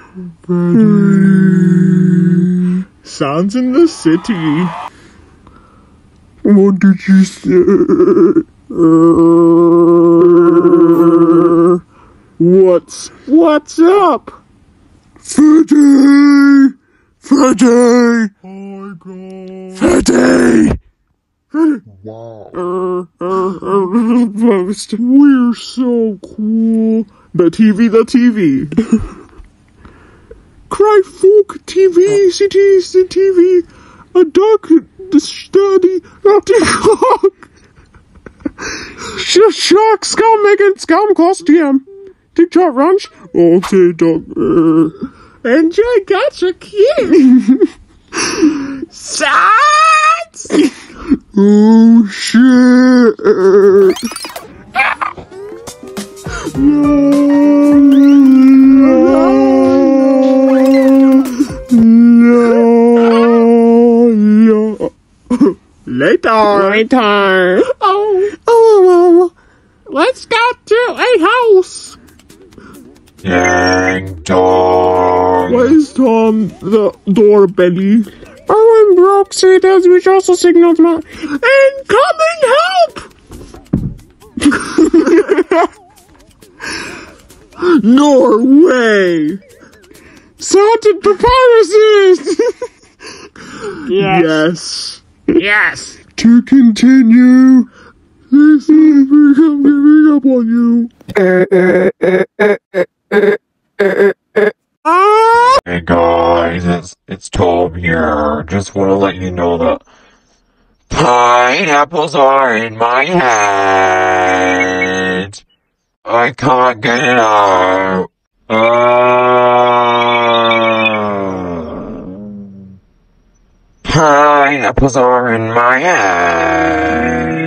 Sounds in the city. What did you say? What's up? Freddy! Freddy! Oh my god. Freddy! Wow. We're so cool. The TV. Cry folk TV, cities, the TV. A duck, the study, not the clock. Shark, scum, making scum costume. TikTok ranch. Okay, dog. Enjoy, gotcha, kid. Shots! Oh shit! Later. Oh, let's go to a house. Dang dong! Where's Tom, the doorbelly? Oh, I'm broke, so it has which also signals my Incoming help! Norway! Salted papyruses! Yes. Yes. To continue, This is become giving up on you. Hey guys, it's Tom here. Just want to let you know that pineapples are in my head. I can't get it out. Pineapples are in my head.